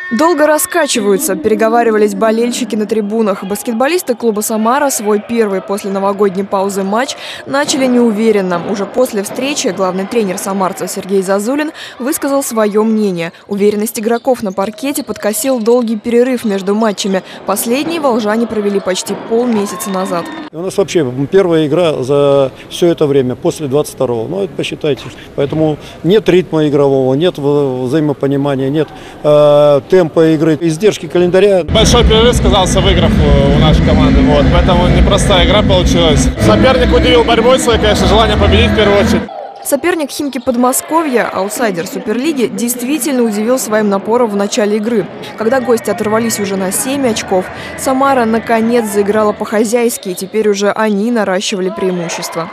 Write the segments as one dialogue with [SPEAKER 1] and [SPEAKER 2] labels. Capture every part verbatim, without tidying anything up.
[SPEAKER 1] Долго раскачиваются, переговаривались болельщики на трибунах. Баскетболисты клуба «Самара» свой первый после новогодней паузы матч начали неуверенно. Уже после встречи главный тренер самарца Сергей Зазулин высказал свое мнение. Уверенность игроков на паркете подкосил долгий перерыв между матчами. Последний волжане провели почти полмесяца назад.
[SPEAKER 2] У нас вообще первая игра за все это время, после двадцать второго. Ну, это посчитайте. Поэтому нет ритма игрового, нет взаимопонимания, нет э, темпа игры, издержки календаря.
[SPEAKER 3] Большой перерыв сказался в играх у нашей команды. Вот. Поэтому непростая игра получилась. Соперник удивил борьбой своей, конечно, желание победить в первую очередь.
[SPEAKER 1] Соперник «Химки» Подмосковья, аутсайдер Суперлиги, действительно удивил своим напором в начале игры. Когда гости оторвались уже на семь очков, «Самара» наконец заиграла по-хозяйски, и теперь уже они наращивали преимущество.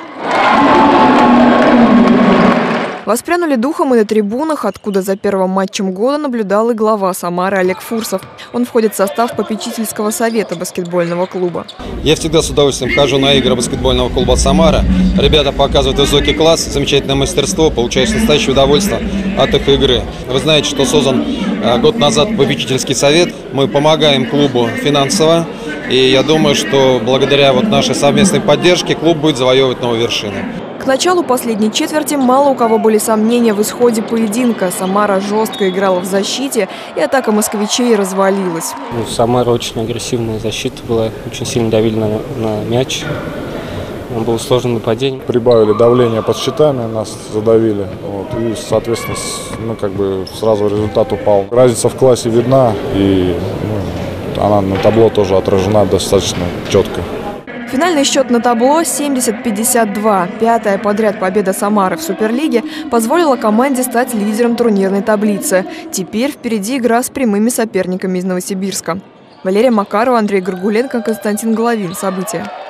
[SPEAKER 1] Воспрянули духом и на трибунах, откуда за первым матчем года наблюдал и глава «Самары» Олег Фурсов. Он входит в состав попечительского совета баскетбольного клуба.
[SPEAKER 4] Я всегда с удовольствием хожу на игры баскетбольного клуба «Самара». Ребята показывают высокий класс, замечательное мастерство, получаешь настоящее удовольствие от их игры. Вы знаете, что создан год назад попечительский совет. Мы помогаем клубу финансово. И я думаю, что благодаря вот нашей совместной поддержке клуб будет завоевывать новые вершины.
[SPEAKER 1] К началу последней четверти мало у кого были сомнения в исходе поединка. «Самара» жестко играла в защите, и атака москвичей развалилась.
[SPEAKER 5] У «Самары» очень агрессивная защита была, очень сильно давили на, на мяч. Он был сложным нападением.
[SPEAKER 6] Прибавили давление под щитами, нас задавили. Вот, и, соответственно, ну, как бы сразу результат упал. Разница в классе видна, и ну, она на табло тоже отражена достаточно четко.
[SPEAKER 1] Финальный счет на табло семьдесят пятьдесят два. Пятая подряд победа «Самары» в Суперлиге позволила команде стать лидером турнирной таблицы. Теперь впереди игра с прямыми соперниками из Новосибирска. Валерия Макарова, Андрей Горгуленко, Константин Головин. События.